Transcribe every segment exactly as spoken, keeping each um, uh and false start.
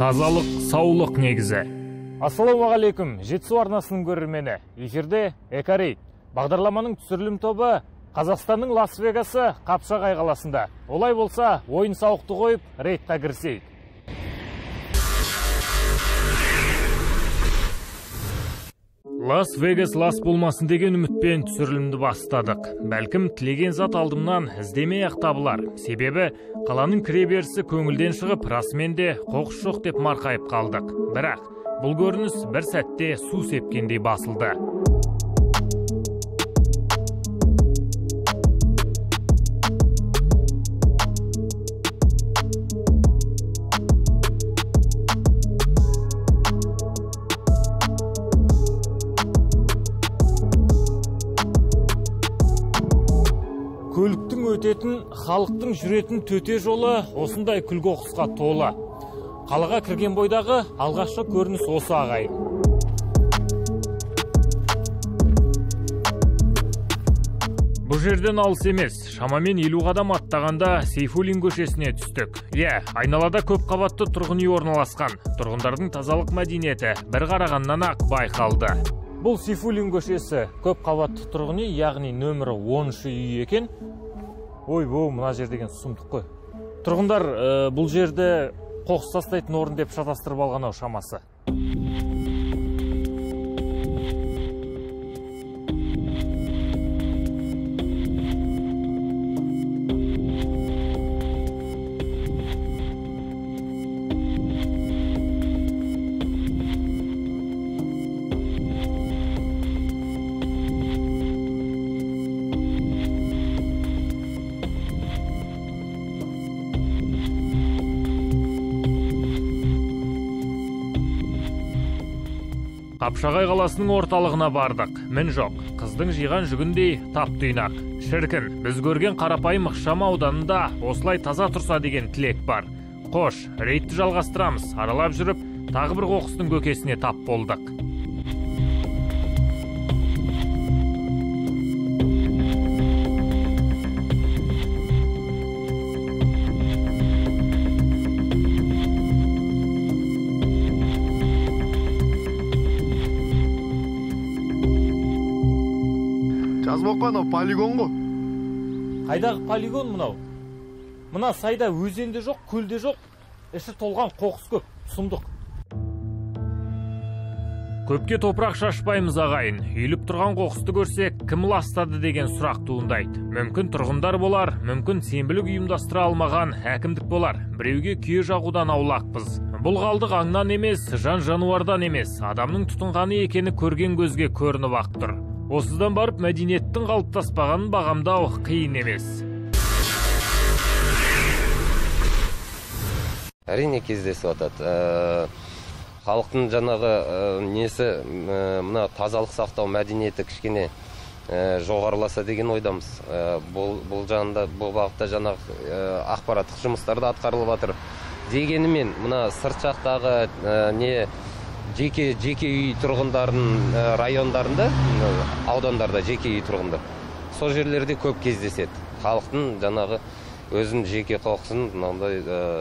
Тазалық саулық негізі. Ассалаумағалейкум, Жетісу арнасының көрермені. Эфирде Экорейд. Бағдарламаның түсірілім тобы Қазақстанның Лас-Вегасы Қапшағай қаласында. Олай болса, ойын сауықты қойып, рейдқа кірісейік. Лас-Вегас лас болмасын деген үмітпен түсірілімді бастадық. Бәлкім тілеген зат алдымнан іздемей ақ табылар. Себебі қаланың кіреберісі көңілден шығып, расымен де қоқыс жоқ деп марқайып қалдық. Бірақ бұл көрініс бір сәтте су сепкендей басылды. Көліктің өтетін, халықтың жүретін төте жолы осындай күл-қоқысқа толы. Қалаға кірген бойдағы алғашқы көрініс осы ағайын. Бұл жерден алыс емес, шамамен елу қадам аттағанда Сейфуллин көшесіне түстік. Е, айналада көп қабатты тұрғын үй орналасқан. Тұрғындардың тазалық мәдениеті бір қарағаннан ақ байқалды. Бұл Сейфуллин көшесі көп қабатты тұрғын үй, яғни нөмірі оныншы үй екен. Ой, бұл мына жер деген сұмдық қой. Тұрғындар бұл жерді қоқыс тастайтын орын деп шатастырып алған ау шамасы. Қапшағай қаласының орталығына бардық. Мін жоқ, қыздың жиған жүгіндей тап-тұйнақ. Шіркін, біз көрген қарапайым ықшам ауданында осылай таза тұрса деген тілек бар. Қош, рейдті жалғастырамыз. Аралап жүріп, тағы бір қоқыстың көкесіне тап болдық. Жазбаққан ау полигон ғой. Қайдағы полигон мынау? Мына сайда өзенде жоқ, көлде жоқ, іші толған қоқыс көп, сұмдық. Көпке топырақ шашпаймыз ағайын. Үйіліп тұрған қоқысты көрсек, кім ластады деген сұрақ туындайды. Мүмкін тұрғындар болар, мүмкін сенбілік ұйымдастыра алмаған әкімдік болар. Біреуге күйе жағудан аулақпыз. Бұл қалдық аңнан емес, жан жануардан емес, адамның тұтынғаны екені көрген көзге көрініп ақ тұр. Осыдан барып мәдениеттің қалыптаспағанын бағамдау қиын емес. Әрине кездесіп атады. Халықтың жаңағы несі, мына тазалық сақтау мәдениеті кішкене жоғарыласа деген ойдамыз. Бұл жағында, бұл бағытта жаңағы ақпараттық жұмыстарды атқарылып жатыр. Дегенімен, мына сырт жақтағы не жеке жеке үй тұрғындардың райондарында, аудандарда жеке үй тұрғындар. Сол жерлерде көп кездеседі. Халықтың жаңағы өзін жеке қоқысын мынандай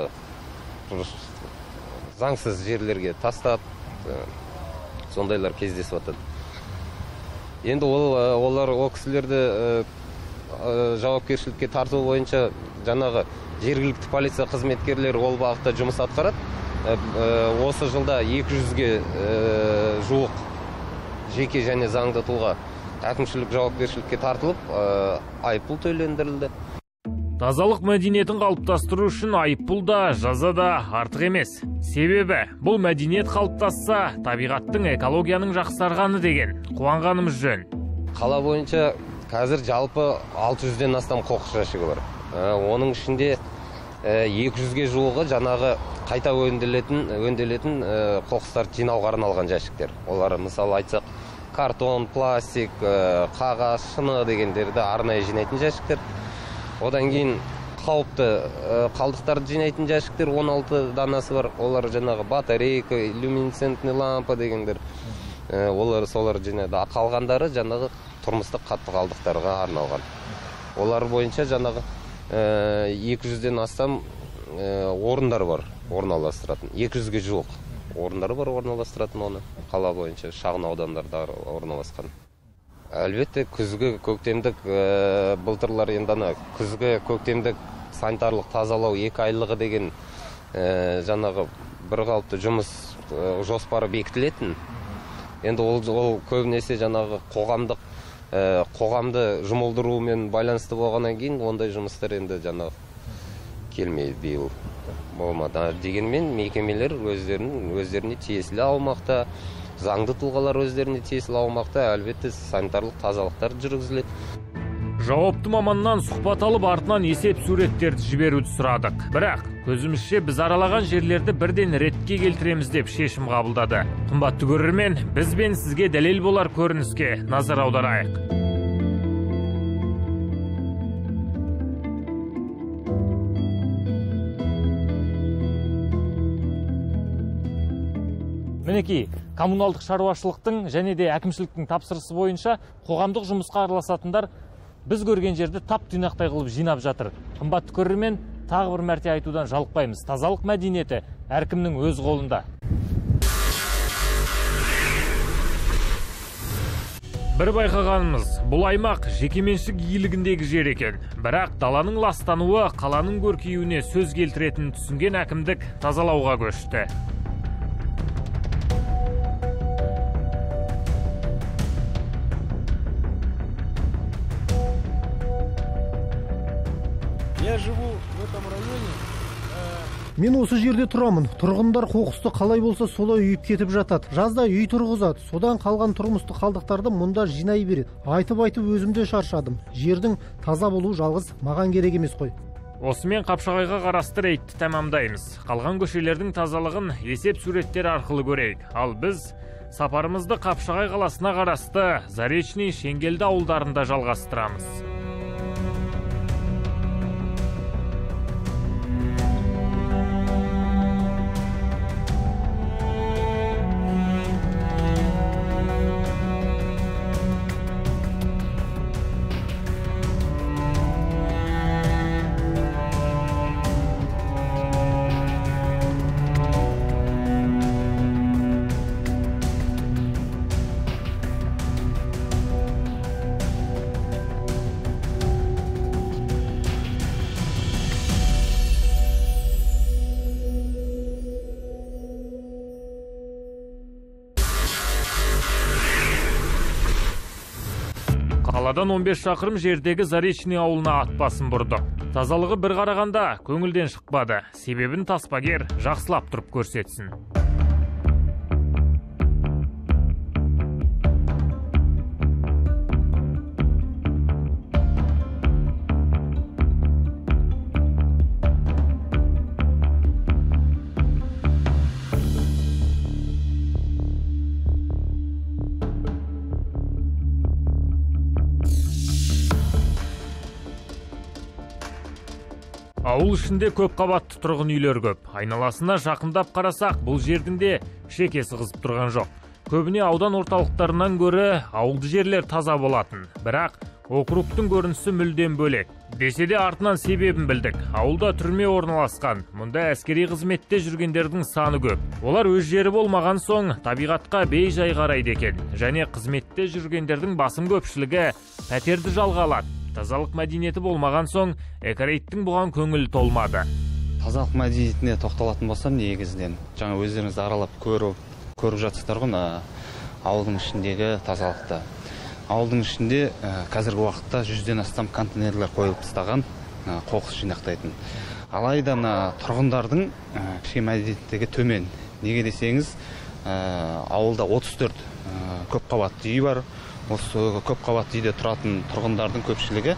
заңсыз жерлерге тастап, сондайлар кездесіп жатады. Енді олар ол кісілерді жауапкершілікке тарту бойынша жаңағы жергілікті полиция қызметкерлері ол бағытта жұмыс атқарады. Осы жылда екі жүзге жуық жеке және заңды тұлға әкімшілік жауапкершілікке тартылып, айыппұл төлендірілді. Тазалық мәдениетін қалыптастыру үшін айыппұл да, жаза да артық емес. Себебі бұл мәдениет қалыптасса, табиғаттың, экологияның жақсарғаны деген қуанғанымыз жөн. Қала бойынша қазір жалпы алты жүзден астам қоқыс жәшігі бар. Оның ішінде екі жүзге жуығы жаңағы қайта өңделетін өңделетін қоқыстар жинауға арналған жәшіктер. Олар мысалы айтсақ, картон, пластик, қағаз, шыны дегендерді арнайы жинайтын жәшіктер. Одан кейін қауіпті қалдықтарды жинайтын жәшіктер он алты данасы бар. Олар жаңағы батарейка, люминесцентный лампа дегендер. Олар солар жинайды. Қалғандары жаңағы тұрмыстық қатты қалдықтарға арналған. Олар бойынша жаңағы екі жүзден астам орындар бар. орналастыратын. екі жүзге жуық орындары бар орналастыратын оны. Қала бойынша шағын аудандарда орналасқан. Әлбетте, күзгі көктемдік былтырлар енді ана күзгі көктемдік санитарлық тазалау екі айлығы деген жаңағы бір қалыпты жұмыс жоспары бекітілетін. Енді ол, ол көбінесе жаңағы қоғамдық қоғамды жұмылдырумен байланысты болғаннан кейін ондай жұмыстар енді жаңағы келмейді биыл болмады. Дегенмен мекемелер өздерінің өздеріне тиесілі аумақта, заңды тұлғалар өздеріне тиесілі аумақта әлбетте санитарлық тазалықтар жүргізіледі. Жауапты маманнан сұхбат алып, артынан есеп суреттерді жіберуді сұрадық. Бірақ көзімізше біз аралаған жерлерді бірден ретке келтіреміз деп шешім қабылдады. Қымбатты көрермен, біз бен сізге дәлел болар көрініске назар аударайық. Мінекей, коммуналдық шаруашылықтың және де әкімшіліктің тапсырысы бойынша қоғамдық жұмысқа араласатындар біз көрген жерді тап тұйнақтай қылып жинап жатыр. Қымбатты көрермен, тағы бір мәрте айтудан жалықпаймыз. Тазалық мәдениеті әркімнің өз қолында. Бір байқағанымыз, бұл аймақ жекеменшік иелігіндегі жер екен. Бірақ даланың ластануы қаланың көркеюіне сөз келтіретінін түсінген әкімдік тазалауға көшті. Я живу в этом районе. Мен осы жерде тұрамын. Тұрғындар қоқысты қалай болса солай үйіп кетіп жатады. Жазда үй тұрғызады. Содан қалған тұрмыстық қалдықтарды мұнда жинай береді. Айтып-айтып өзімде шаршадым. Жердің таза болуы жалғыз маған керек емес қой. Осымен Қапшағайға қарасты рейтті тәмамдаймыз. Қалған көшелердің тазалығын есеп суреттер арқылы көрейік. Ал біз сапарымызды Қапшағай қаласына қарасты Заречный, Шеңгелді ауылдарында жалғастырамыз. Қаладан он бес шақырым жердегі Заречный ауылына ат басын бұрды. Тазалығы бір қарағанда көңілден шықпады. Себебін таспагер жақсылап тұрып көрсетсін. Ауыл ішінде көп қабатты тұрғын үйлер көп. Айналасына жақындап қарасақ, бұл жердің де шекесі қызып тұрған жоқ. Көбіне аудан орталықтарынан көрі ауылды жерлер таза болатын. Бірақ округтың көрінісі мүлдем бөлек. Десе де артынан себебін білдік. Ауылда түрме орналасқан. Мұнда әскери қызметте жүргендердің саны көп. Олар өз жері болмаған соң табиғатқа бей-жай қарайды екен. Және қызметте жүргендердің басым көпшілігі пәтерді жалға алады. Тазалық мәдениеті болмаған соң экорейттің бұған көңіл толмады. Тазалық мәдениетіне тоқталатын болсам, негізінен жаңа өздеріңізді аралап көріп, көріп жатсыздар ғой, ауылдың ішіндегі тазалықты. Ауылдың ішінде қазіргі уақытта жүзден астам контейнерлер қойылып тастаған, қоқыс жинақтайтын. Алайда тұрғындардың кішкене мәдениеттегі төмен. Неге десеңіз, ауылда отыз төрт көп қабатты үй бар. Осы көп қабатты үйде тұратын тұрғындардың көпшілігі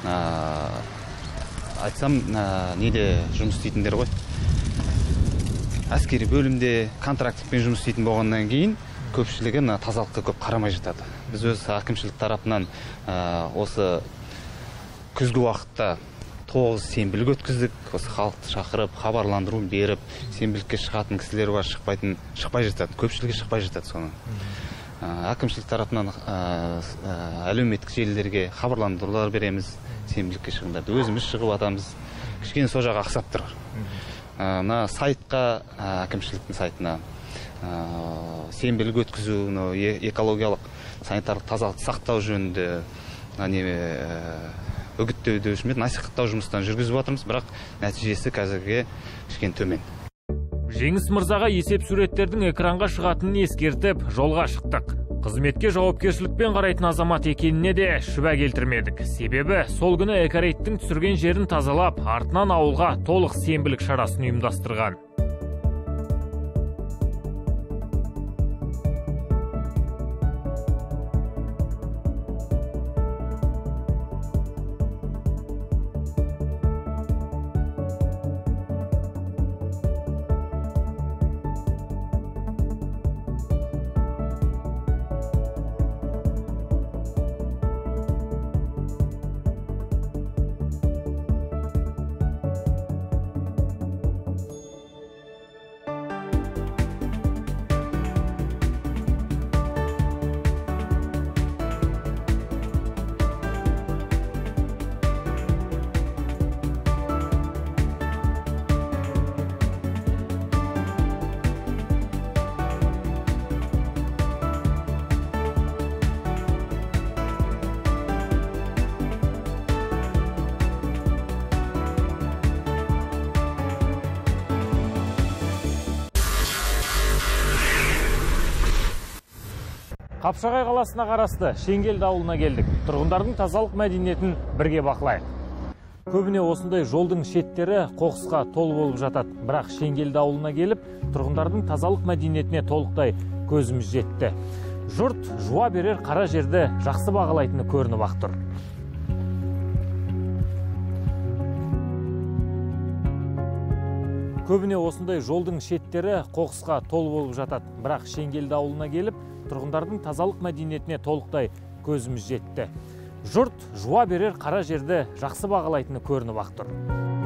айтсам неде жұмыс істейтіндер ғой. Әскери бөлімде контрактпен жұмыс істейтін болғаннан кейін көпшілігі тазалыққа көп қарамай жатады. Біз өз әкімшілік тарапынан осы күзгі уақытта тоғыз сенбілік өткіздік. Осы халықты шақырып, хабарландыру беріп, сенбілікке шығатын кісілер бар, шықпайтын, шықпай жатады. Көпшілігі шықпай жатады соның. Әкімшілік тарапынан әлеуметтік желілерге хабарландырулар береміз, сенбілікке шығыңдарды. Өзіміз шығып атамыз. Кішкене сол жағы ақсап тұр. мына сайтқа, әкімшіліктің сайтына сенбілік өткізу, экологиялық санитарлық тазалықты сақтау жөнінде үгіттеу деуші ме, насихаттау жұмыстарын жүргізіп жатырмыз, бірақ нәтижесі қазірге кішкене төмен. Жеңіс мырзаға есеп суреттердің экранға шығатынын ескертіп, жолға шықтық. Қызметке жауапкершілікпен қарайтын азамат екеніне де шүбә келтірмедік. Себебі сол күні экорейттің түсірген жерін тазалап, артынан ауылға толық сенбілік шарасын ұйымдастырған. Қапшағай қаласына қарасты Шеңгелді ауылына келдік. Тұрғындардың тазалық мәдениетін бірге бақылайық. Көбіне осындай жолдың шеттері қоқысқа толы болып жатады. Бірақ Шеңгелді ауылына келіп, тұрғындардың тазалық мәдениетіне толықтай көзіміз жетті. Жұрт жуа берер қара жерді жақсы бағалайтыны көрініп ақ тұр. Көбіне осындай жолдың шеттері қоқысқа толы болып жатады. Бірақ Шеңгелді ауылына келіп, тұрғындардың тазалық мәдениетіне толықтай көзіміз жетті. Жұрт жуа берер қара жерді жақсы бағалайтыны көрініп ақ тұр.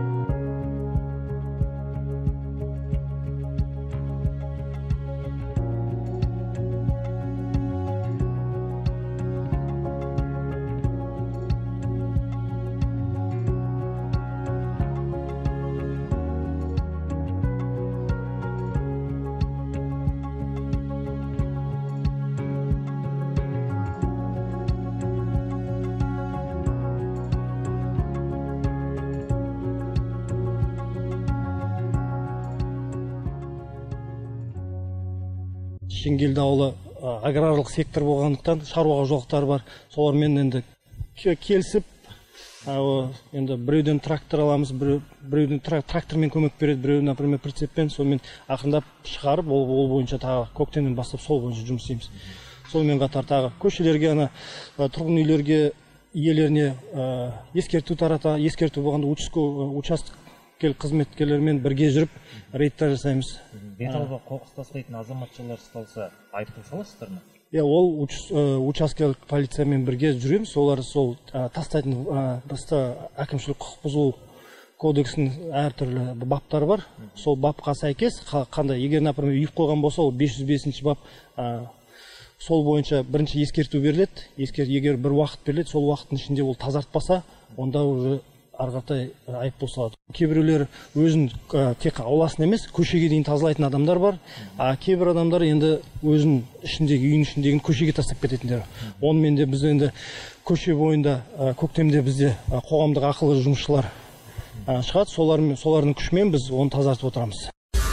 Шеңгелді ауылы аграрлық сектор болғандықтан шаруаға жоқтар бар. Солармен енді келісіп, енді біреуден трактор аламыз, біреуден трактормен көмек береді, біреуден, например, прицеппен, сонымен ақырындап шығарып, ол бойынша тағы көктемнен бастап сол бойынша жұмыс істейміз. Сонымен қатар тағы көшелерге, ана тұрғын үйлерге иелеріне ескерту тарата, ескерту болғанда участок қызметкерлермен бірге жүріп рейдтер жасаймыз. Беталға қоқыс тастайтын азаматшалар ұсталса айыппұл саласыздар ма? Иә, ол учаскелік полициямен бірге жүреміз. Олар сол тастайтын баста әкімшілік құқық бұзу кодексінің әртүрлі баптары бар. Сол бапқа сәйкес қандай, егер, например, үйіп қойған болса, ол бес жүз бесінші бап сол бойынша бірінші ескерту беріледі. Егер бір уақыт беріледі, сол уақыттың ішінде ол тазартпаса, онда уже арғартай айыппұл салады. Кейбіреулер өзін тек ауласын емес, көшеге дейін тазалайтын адамдар бар. А кейбір адамдар енді өзін ішіндегі, үйін ішіндегі көшеге тастап кететіндер. Онымен де біз енді көше бойында көктемде бізде қоғамдық ақылы жұмысшылар шығады. Солардың күшімен біз оны тазартып отырамыз.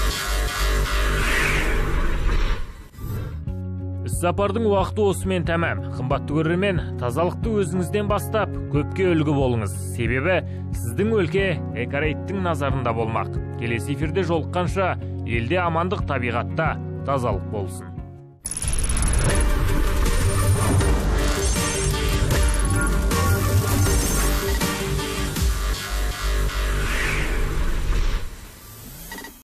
Сапардың уақыты осымен тәмам. Қымбатты көрермен, тазалықты өзіңізден бастап, көпке үлгі болыңыз. Себебі сіздің өлке экорейттің назарында болмақ. Келесі эфирде жолыққанша, елде амандық, табиғатта тазалық болсын.